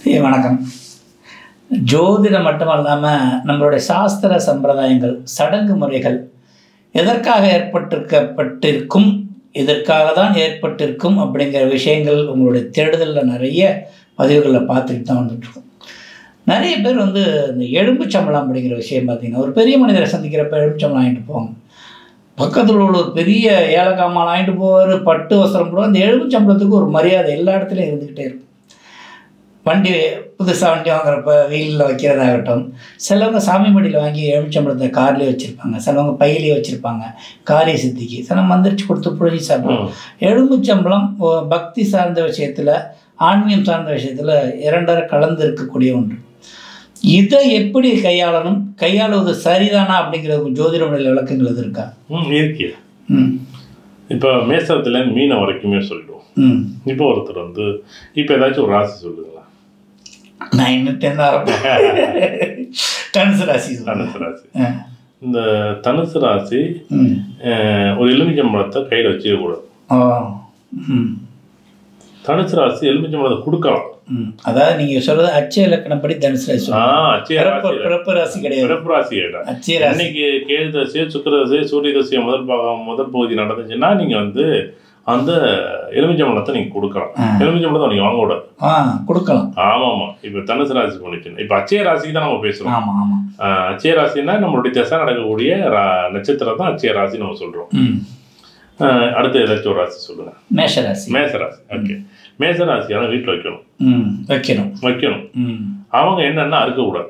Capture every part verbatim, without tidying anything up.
வணக்கம். ஜோதிடம் மட்டுமல்லாமல் நம்மளுடைய சாஸ்திர சம்பிரதாயங்கள், சடங்கு முறைகள் எதற்காக ஏற்பட்டிருக்கப்பட்டிருக்கும், எதற்காக தான் ஏற்பட்டிருக்கும் அப்படிங்கிற விஷயங்கள் உங்களுடைய தேடுதலில் நிறைய பதிவுகளில் பார்த்துக்கிட்டு தான் வந்துட்டுருக்கோம். நிறைய பேர் வந்து இந்த எலும்பு சம்பளம் அப்படிங்கிற விஷயம் பார்த்திங்கன்னா, ஒரு பெரிய மனிதரை சந்திக்கிறப்ப எலும்பு சம்பளம் வாங்கிட்டு போவாங்க. பக்கத்தில் உள்ள ஒரு பெரிய ஏலக்காமால் வாங்கிட்டு போவார், பட்டு வஸ்திரம் போடுவார். அந்த எலும்பு சம்பளத்துக்கு ஒரு மரியாதை எல்லா இடத்துலையும் இருந்துக்கிட்டே இருக்கும். வண்டி புதுசாக வண்டி வாங்குறப்ப வெயிலில் வைக்கிறதாகட்டும், சிலவங்க சாமி மடியில் வாங்கி எலுமிச்சம்பழத்தை கார்லேயே வச்சுருப்பாங்க, சிலவங்க பையிலேயே வச்சுருப்பாங்க காரிய சித்திக்கு, சில மந்திரிச்சு கொடுத்து புழிஞ்சு சாப்பிடுவோம். எலுமிச்சம்பழம் பக்தி சார்ந்த விஷயத்தில், ஆன்மீகம் சார்ந்த விஷயத்தில் இரண்டரை கலந்து இருக்கக்கூடிய ஒன்று. இதை எப்படி கையாளணும், கையாளுவது சரிதானா அப்படிங்கிறது ஜோதிட முறையில் விளக்கங்கள் எது இருக்கா? ம் இருக்கு. ம் இப்போ மேசத்துலேருந்து மீனம் வரைக்குமே சொல்லிடுவோம். ம் இப்போ ஒருத்தர் வந்து இப்போ ஏதாச்சும் ஒரு ராசி சொல்லுங்களா? நான் இன்னும் தனுசு ராசி. தனுசு ராசி. இந்த தனுசு ராசி ஒரு எலுமிச்சம்பழத்தை கையில் வச்சுக்கக்கூடாது. தனுசு ராசி எலுமிச்சம்பழத்தை கொடுக்கலாம். அதாவது நீங்க சொல்றது அச்சய லக்னப்படி தனுசு ராசி. பிறப்பு ராசி கிடையாது. பிறப்பு ராசி கிடையாது. அச்சய ராசி. இன்னைக்கு கேது தசை, சுக்கிர தசை, சூரிய தசை முதல் பாகம் முதல் பகுதி நடந்துச்சுன்னா நீங்க வந்து அந்த எலுமிச்சம்பழத்தை நீங்க கொடுக்கலாம். எலுமிச்சம்பழத்தை நீங்க வாங்க கூடாது. கொடுக்கலாம். ஆமா ஆமா. இப்ப தனுசு ராசி பண்ணிச்சுன்னா இப்ப அச்சய ராசிக்கு தான் நம்ம பேசுறோம். அச்சய ராசின்னா நம்மளுடைய தசை நடக்கக்கூடிய நட்சத்திரம் தான் அச்சய ராசி நம்ம சொல்றோம். அடுத்து ஏதாச்சும் ஒரு ராசி சொல்லுங்க. மேஷராசி. மேஷராசி. ஓகே. மேஷராசியான வீட்டில் வைக்கணும். வைக்கணும் வைக்கணும் அவங்க என்னன்னா அறுக்கக்கூடாது.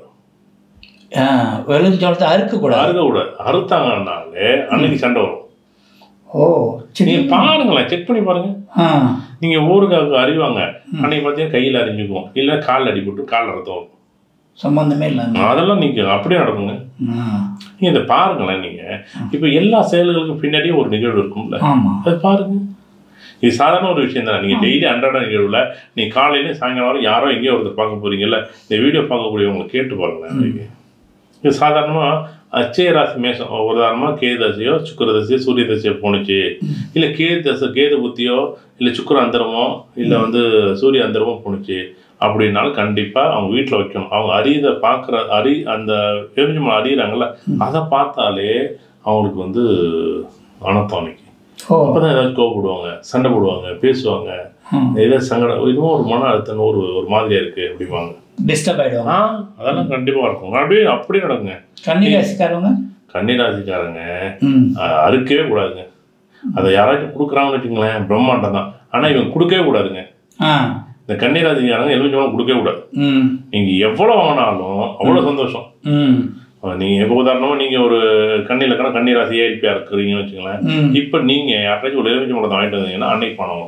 எலுமிச்சம்பழத்தை அறுக்கக்கூடாது. அறுக்கக்கூடாது. அறுத்தாங்கன்னாலே அன்னைக்கு சண்டை வரும். ஓ நீங்க பாருங்களேன், செக் பண்ணி பாருங்க. நீங்க ஊருக்காக அறிவாங்க, அன்னைக்கு பார்த்தீங்கன்னா கையில் அறிஞ்சுக்குவோம், இல்லை காலில் அடிபட்டு காலில் ரத்தம் வரும். சம்பந்தமே இல்லை. அதெல்லாம் நீங்க அப்படியே நடக்குங்க. நீங்க இதை பாருங்களேன். நீங்க இப்ப எல்லா செயல்களுக்கும் பின்னாடியே ஒரு நிகழ்வு இருக்கும்ல, அதை பாருங்க. இது சாதாரண ஒரு விஷயம் தானே. நீங்க டெய்லி அன்றாட நிகழ்வுல நீ காலையில சாயங்காலம் யாரோ எங்கேயோ ஒருத்தர் பார்க்க போறீங்கல்ல, இந்த வீடியோ பார்க்கக்கூடியவங்களை கேட்டு பாருங்களேன். இது சாதாரணமா அச்சய ராசி மேஷம் உதாரணமா கேது தசையோ சுக்கிர தசையோ சூரிய தசையோ போணுச்சு, இல்லை கேது தசை கேது புத்தியோ இல்லை சுக்கிர அந்தரமோ இல்லை வந்து சூரிய அந்தரமோ போணுச்சு அப்படின்னாலும் கண்டிப்பாக அவங்க வீட்டில் வைக்கணும். அவங்க அறியதை பார்க்குற அறி அந்த எலுமிச்சம்பழம் அறியிறாங்கல்ல, அதை பார்த்தாலே அவங்களுக்கு வந்து அனர்த்தம். அன்னைக்கு அப்போதான் ஏதாச்சும் கோவப்படுவாங்க, சண்டை போடுவாங்க, பேசுவாங்க, ஏதாவது சங்கடம், இதுவும் ஒரு மன அழுத்தம், ஒரு ஒரு மாதிரியா இருக்கு அப்படிம்பாங்க, டிஸ்டர்ப் ஆகிடுவாங்க. அதெல்லாம் கண்டிப்பாக இருக்கும். அப்படியே அப்படியே நடக்குங்க. கன்னிராசிக்காரங்க கன்னிராசிக்காரங்க அறுக்கவே கூடாதுங்க. அதை யாராச்சும் கொடுக்குறாங்கன்னு வச்சுங்களேன், பிரம்மாண்டம் தான். ஆனால் இவங்க கொடுக்கவே கூடாதுங்க. இந்த கன்னிராசிக்காரங்க எலுமிச்சம்பழம் கொடுக்கவே கூடாது. நீங்க எவ்வளவு வாங்கினாலும் அவ்வளவு சந்தோஷம். நீங்க எப்போ உதாரணமா நீங்க ஒரு கண்ணி இலக்கண கன்னிராசி ஏஎல்பியா இருக்கிறீங்கன்னு வச்சுங்களேன், இப்ப நீங்க யாராச்சும் ஒரு எலுமிச்சம்பழத்தை வாங்கிட்டு வந்தீங்கன்னா அன்னைக்கு பணம்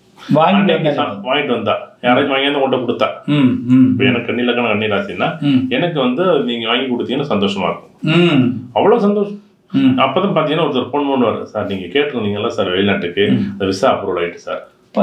வாங்கிட்டு வந்தா யாராச்சும் வாங்கி வந்து கொண்டு கொடுத்தா, இப்ப எனக்கு கண்ணி இலக்கண கன்னிராசின்னா எனக்கு வந்து நீங்க வாங்கி கொடுத்தீங்கன்னா சந்தோஷமா இருக்கும். அவ்வளவு சந்தோஷம். அப்பதான் பாத்தீங்கன்னா ஒருத்தர் போன் பண்ணுவாரு, சார் நீங்க கேட்டிருந்தீங்கல்ல சார் வெளிநாட்டுக்கு விசா அப்ரூவல் ஆயிட்டு சார்,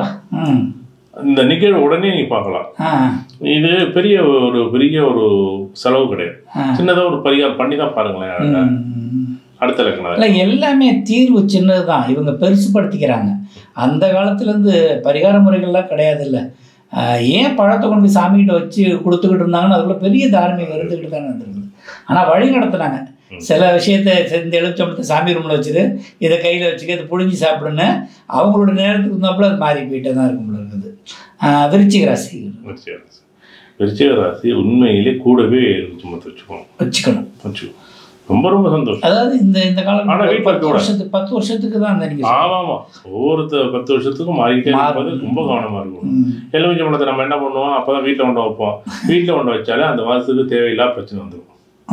இந்த நிகழ்வு உடனே நீங்க பார்க்கலாம். இது பெரிய ஒரு பெரிய ஒரு செலவு கிடையாது, சின்னதாக ஒரு பரிகாரம் பண்ணி தான் பாருங்களேன். அடுத்த லக்கணம் எல்லாமே தீர்வு சின்னதுதான், இவங்க பெருசுப்படுத்திக்கிறாங்க. அந்த காலத்துலேருந்து பரிகார முறைகள்லாம் கிடையாது. இல்லை ஏன் பழத்தை கொண்டு போய் சாமிகிட்ட வச்சு கொடுத்துக்கிட்டு இருந்தாங்கன்னு அதுக்குள்ள பெரிய தார்மீகம் இருந்துக்கிட்டு தானே இருந்திருக்குது. ஆனால் வழி நடத்துனாங்க. சில விஷயத்த இந்த எலுமிச்சம்பழத்தை சாமி ரூமில் வச்சுது, இதை கையில் வச்சுக்க, இதை புழிஞ்சு சாப்பிடுன்னு அவங்களோட நேரத்துக்கு இருந்தாப்புல அது மாறி போயிட்டே தான் இருக்கும் இருக்குது. விருச்சிக ராசி. விருச்சிக ராசி உண்மையிலே கூடவே எலுமிச்சம்பழத்தை வச்சுக்கணும் வச்சுக்கணும் வச்சுக்கணும் ரொம்ப ரொம்ப சந்தோஷம். அதாவது இந்த இந்த காலம் பத்து வருஷத்துக்கு பத்து வருஷத்துக்கு தான் அந்த நீங்கள் ஆமாம் ஆமாம் ஒவ்வொரு பத்து வருஷத்துக்கும் மாறிக்கிட்டே இருப்பது ரொம்ப கவனமாக இருக்கும். எலுமிச்சம்பழத்தை நம்ம என்ன பண்ணுவோம், அப்போ தான் வீட்டில் கொண்டு வைப்போம். வீட்டில் கொண்டு வச்சாலே அந்த மாதத்துக்கு தேவையில்லாத பிரச்சனை வந்துடும்.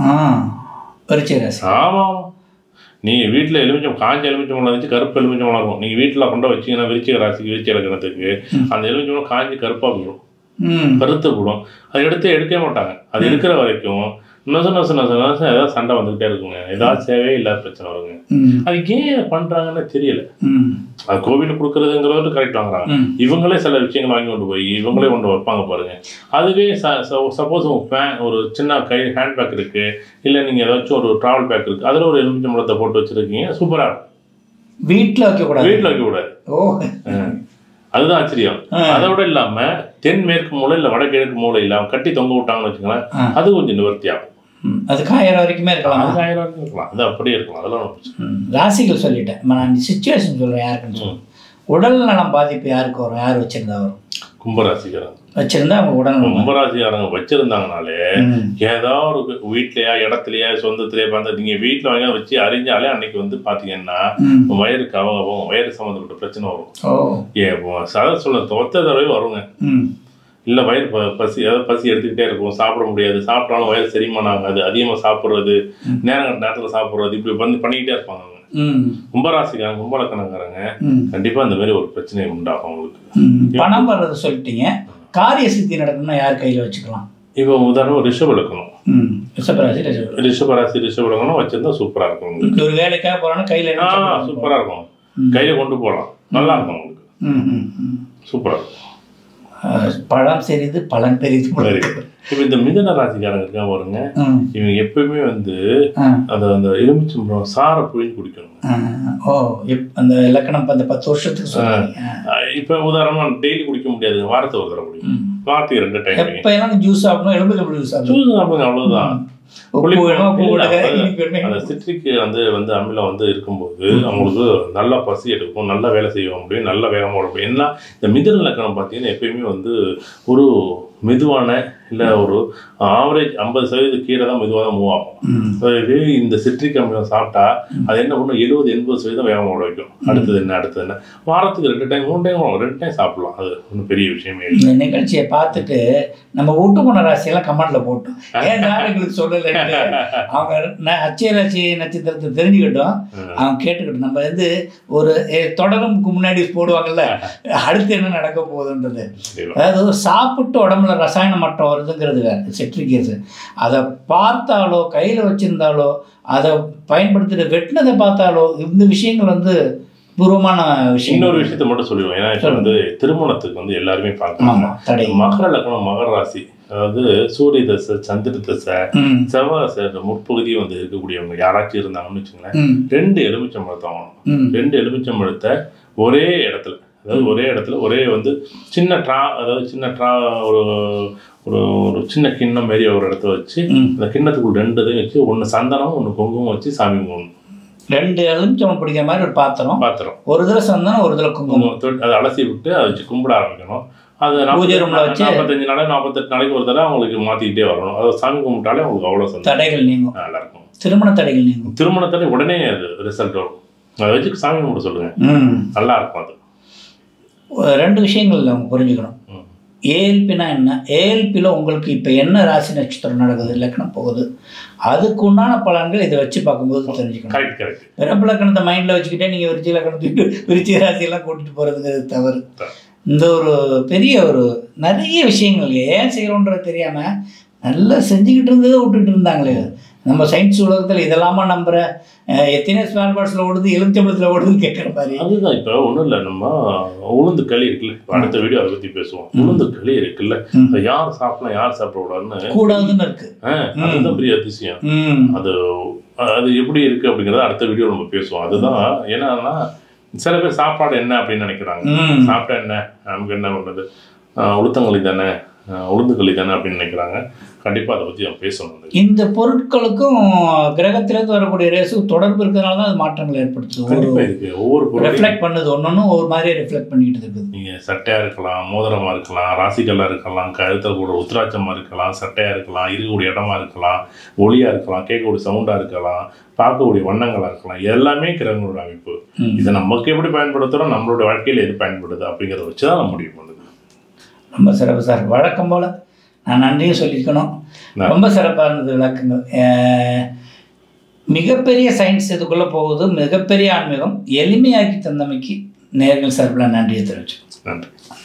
ஆமாம். நீங்கள் வீட்டில் எலுமிச்சம் காஞ்ச எலுமிச்சம்பழம் வச்சு கருப்பு எலுமிச்சம்பழம் இருக்கும். நீங்கள் வீட்டில் கொண்டு வச்சிங்கன்னா விருச்சிக ராசிக்கு விருச்சிக லக்னத்துக்கு அந்த எலுமிச்சம்பழம் காஞ்சி கருப்பாக போயிடும், கருத்து போடும். அதை எடுத்து எடுக்கவே மாட்டாங்க. அது இருக்கிற வரைக்கும் நொச நொச நொச நொச ஏதாவது சண்டை வந்துகிட்டே இருக்குங்க, ஏதாவது சேவையே இல்லாத பிரச்சனை வருங்க. அது ஏன் பண்றாங்கன்னு தெரியல. அது கோவிலுக்கு கொடுக்குறதுங்கிறது கரெக்ட் வாங்குறாங்க. இவங்களே சில விஷயங்கள் வாங்கி கொண்டு போய் இவங்களே கொண்டு வைப்பாங்க பாருங்க. அதுவே சப்போஸ் உங்க ஒரு சின்ன கை ஹேண்ட் பேக் இருக்கு, இல்லை நீங்க ஏதாச்சும் ஒரு டிராவல் பேக் இருக்கு, அதுல ஒரு எலுமிச்சம்பழத்தை போட்டு வச்சிருக்கீங்க, சூப்பரா இருக்கும். வீட்டில் வைக்க கூடாது. வீட்டில் வைக்க கூடாது. அதுதான் ஆச்சரியம். அதை விட இல்லாம தென்மேற்கு மூலை இல்லை வடகிழக்கு மூலை இல்லை அவன் கட்டி தொங்க விட்டாங்கன்னு வச்சுக்கோங்களேன், அது கொஞ்சம் நிவர்த்தி ஆகும். அது காயிரம் வரைக்குமே இருக்கலாம், அது ஆயிரம் வரைக்கும் இருக்கலாம், அது அப்படியே இருக்கலாம். அதெல்லாம் ராசிகள் சொல்லிட்டேன். நான் சிச்சுவேஷன் சொல்கிறேன். யாருக்குன்னு சொல்லுவேன். உடல் நலம் பாதிப்பு யாருக்கு வரும்? யார் வச்சிருந்தா வரும்? கும்பராசிக்காரங்க வச்சிருந்தா அவங்க உடல் கும்பராசிக்காரங்க வச்சிருந்தாங்கனாலே ஏதாவது ஒரு வீட்லயா இடத்துலயா சொந்தத்திலேயே பார்த்து நீங்க வீட்டுல வாங்க வச்சு அறிஞ்சாலே அன்னைக்கு வந்து பாத்தீங்கன்னா வயிறுக்கு அவங்க வயிறு சம்மந்தப்பட்ட பிரச்சனை வரும். ஏ சத சொல்ல ஒத்த தடவை வருங்க. இல்லை வயிறு ப பசி ஏதாவது பசி எடுத்துக்கிட்டே இருக்கும், சாப்பிட முடியாது, சாப்பிட்டாலும் வயிறு செரிமானம் ஆகாது, அதிகமாக சாப்பிட்றது, நேரம் நேரத்தில் சாப்பிட்றது, இப்படி வந்து பண்ணிக்கிட்டே இருப்பாங்க. கும்பராசிக்காரங்க கும்பலக்கணக்காரங்க கண்டிப்பாக இந்த மாதிரி ஒரு பிரச்சனை உண்டாகும் அவங்களுக்கு. பணம் வர்றது சொல்லிட்டீங்க. காரிய சித்தி நடக்கணும்னா யார் கையில் வச்சுக்கலாம்? இப்போ உதாரணம் ரிஷப இலக்கணம், ரிஷபராசி ரிஷபராசி ரிஷப இலக்கணம் வச்சிருந்தா சூப்பராக இருக்கும். உங்களுக்கு ஒரு வேலைக்காக போகிறோன்னா கையில் சூப்பராக இருக்கும், கையில் கொண்டு போகலாம், நல்லா இருக்கும் உங்களுக்கு, சூப்பராக இருக்கும். பழம் செறிது பலன் பெரிது. இப்போ இந்த மிதுன ராசிக்காரங்க இருக்கா பாருங்க, இவங்க எப்பவுமே வந்து அதை அந்த எலுமிச்சம்பழம் சார புழிஞ்சு குடிக்கணும். ஓ அந்த இலக்கணம் அந்த பத்து வருஷத்துக்கு சொல்லுங்க. இப்போ உதாரணமா டெய்லி குடிக்க முடியாது, வாரத்தை ஒரு தடவை குடிக்கும், வாரத்துக்கு ரெண்டு டைம். எப்போ எல்லாம் ஜூஸ் சாப்பிடணும், எலுமிச்சம்பழம் ஜூஸ் ஜூஸ் சாப்பிடுங்க, அவ்வளோதான். அந்த சிட்ரிக்கு வந்து வந்து அமிலம் வந்து இருக்கும்போது அவங்களுக்கு நல்லா பசி எடுக்கும், நல்லா வேலை செய்ய முடியும், நல்ல வேகமாக ஓடும். ஏன்னா இந்த மிதுன லக்கணம் பார்த்தீங்கன்னா எப்பயுமே வந்து ஒரு மெதுவான இல்லை ஒரு ஆவரேஜ் ஐம்பது சதவீதம் கீழே தான் மெதுவாக தான் மூவ் ஆகும். இந்த சிட்ரிக் அமிலம் சாப்பிட்டா அது என்ன பண்ணும், எழுபது எண்பது சதவீதம் வேகமாக ஓட வைக்கும். அடுத்தது என்ன அடுத்தது என்ன வாரத்துக்கு ரெண்டு டைம் மூணு டைம் ரெண்டு டைம் சாப்பிடலாம், அது ஒன்றும் பெரிய விஷயமே இல்லை. இந்த நிகழ்ச்சியை பார்த்துட்டு நம்ம வீட்டு போன ராசியெல்லாம் கமெண்ட்ல போட்டோம், ஏன் எங்களுக்கு சொல்லலை அவங்க அச்சய ராசி நட்சத்திரத்தை தெரிஞ்சுக்கிட்டோம், அவங்க கேட்டுக்கிட்டோம். நம்ம வந்து ஒரு தொடரும்க்கு முன்னாடி போடுவாங்கல்ல, அடுத்து என்ன நடக்க போகுதுன்றது. அதாவது சாப்பிட்டு உடம்புல ரசாயன மட்டம் வருதுங்கிறது வேறு, சிட்ரிக் ஆசிட். அதை பார்த்தாலோ கையில் வச்சிருந்தாலோ அதை பயன்படுத்திட்டு வெட்டினதை பார்த்தாலோ இந்த விஷயங்கள் வந்து பூர்வமான விஷயம். இன்னொரு விஷயத்த மட்டும் சொல்லிடுவோம், ஏன்னா இப்போ வந்து திருமணத்துக்கு வந்து எல்லாருமே பார்க்கலாம். மகர லக்னம் மகர ராசி, அதாவது சூரிய தசை சந்திர தசை செவ்வாய் தசை முற்பகுதியை வந்து இருக்கக்கூடியவங்க யாராச்சும் இருந்தாங்கன்னு வச்சுங்களேன், ரெண்டு எலுமிச்சம்பழத்தை வாங்கணும். ரெண்டு எலுமிச்சம்பழத்தை ஒரே இடத்துல, அதாவது ஒரே இடத்துல ஒரே வந்து சின்ன ட்ரா, அதாவது சின்ன ட்ரா ஒரு ஒரு ஒரு சின்ன கிண்ணம் மாரி ஒரு இடத்துல வச்சு அந்த கிண்ணத்துக்குள்ள ரெண்டு இதையும் வச்சு ஒன்று சந்தனம் ஒன்று குங்குமம் வச்சு சாமி கும்பிடணும். ரெண்டு எலுமிச்சம்பழம் பிடிக்கிற மாதிரி ஒரு பாத்திரம் பாத்திரம் ஒரு தடவை சந்தனம் ஒரு தடவை குங்குமம் அதை அலசி விட்டு அதை வச்சு கும்பிட ஆரம்பிக்கணும். அது நாற்பத்தஞ்சு நாளைக்கு நாற்பத்தெட்டு நாளைக்கு ஒரு தடவை அவங்களுக்கு மாற்றிக்கிட்டே வரணும். அதை சாமி கும்பிட்டாலே அவங்களுக்கு அவ்வளோ தடைகள் நீங்கும், நல்லா இருக்கும். திருமண தடைகள் நீங்கும், திருமண தடை உடனே அது ரிசல்ட் வரும். அதை வச்சு சாமி கும்பிட சொல்லுங்க, நல்லா இருக்கும். அது ரெண்டு விஷயங்கள் அவங்க புரிஞ்சுக்கணும். ஏஎல்பினா என்ன, ஏஎல்பியில் உங்களுக்கு இப்போ என்ன ராசி நட்சத்திரம் நடக்குது, லக்கணம் போகுது, அதுக்கு உண்டான பலன்கள் இதை வச்சு பார்க்கும்போது தெரிஞ்சுக்கணும். Correct correct. பிறப்பு லக்கணத்தை மைண்டில் வச்சுக்கிட்டே நீங்கள் விருச்சிக லக்கணத்துக்கு விருச்சிக ராசியெல்லாம் கூட்டிகிட்டு போகிறதுங்கிறது தவறு. இந்த ஒரு பெரிய ஒரு நிறைய விஷயங்கள் ஏன் செய்கிறோன்றது தெரியாமல் நல்லா செஞ்சுக்கிட்டு இருந்ததை விட்டுட்டு இருந்தாங்களே. நம்ம சயின்ஸ் உலகத்தில் இதெல்லாமா நம்புற எத்தனை ஸ்பேர் பார்ட்ஸில் ஓடுது, எலுமிச்சம்பழத்தில் ஓடுதுன்னு கேட்குற மாதிரி. அதுதான் இப்போ ஒன்றும் இல்லை, நம்ம உளுந்து களி இருக்குல்ல, இப்போ அடுத்த வீடியோ அதை பற்றி பேசுவோம். உளுந்து களி இருக்குல்ல, அதை யார் சாப்பிடலாம் யார் சாப்பிடக்கூடாதுன்னு கூடாதுன்னு இருக்கு. அதுதான் பெரிய அதிசயம். அது அது எப்படி இருக்கு அப்படிங்கிறத அடுத்த வீடியோ நம்ம பேசுவோம். அதுதான் என்னன்னா சில பேர் சாப்பாடு என்ன அப்படின்னு நினைக்கிறாங்க, சாப்பிட்டா என்ன நமக்கு என்ன பண்ணுறது, உளுத்தங்களி தானே உளுந்துக்களி தானே அப்படின்னு நினைக்கிறாங்க. கண்டிப்பாக அதை பற்றி நம்ம பேசணும். இந்த பொருட்களுக்கும் கிரகத்திலேருந்து வரக்கூடிய ரேஸுக்கும் தொடர்பு இருக்கிறதுனால தான் அது மாற்றங்கள் ஏற்படுத்துது. கண்டிப்பாக இருக்குது, ஒவ்வொரு பொருள் ரிஃப்ளெக்ட் பண்ணுது, ஒன்று ஒன்று ஒவ்வொரு மாதிரியே ரிஃப்ளெக்ட் பண்ணிக்கிட்டு இருக்குது. நீங்கள் சட்டையாக இருக்கலாம், மோதிரமாக இருக்கலாம், ராசிகளாக இருக்கலாம், கழுத்தில் கூட உத்திராட்சமாக இருக்கலாம், சட்டையாக இருக்கலாம், இருக்கக்கூடிய இடமா இருக்கலாம், ஒளியாக இருக்கலாம், கேட்கக்கூடிய சவுண்டாக இருக்கலாம், பார்க்கக்கூடிய வண்ணங்களாக இருக்கலாம், எல்லாமே கிரகங்களோட அமைப்பு. இதை நமக்கு எப்படி பயன்படுத்துகிறோம், நம்மளோட வாழ்க்கையில் எது பயன்படுது அப்படிங்கிறத வச்சு தான் நம்ம முடிவு பண்ணுது. ரொம்ப சிறப்பு சார். வழக்கம் போல் நான் நன்றியும் சொல்லியிருக்கணும். ரொம்ப சிறப்பாக இருந்தது விளக்கங்கள். மிகப்பெரிய சயின்ஸ் இதுக்குள்ளே போகுது, மிகப்பெரிய ஆன்மீகம் எளிமையாக்கி தந்தமைக்கு நேர்கள் சார்பில் நன்றியை தெரிவிச்சு. நன்றி.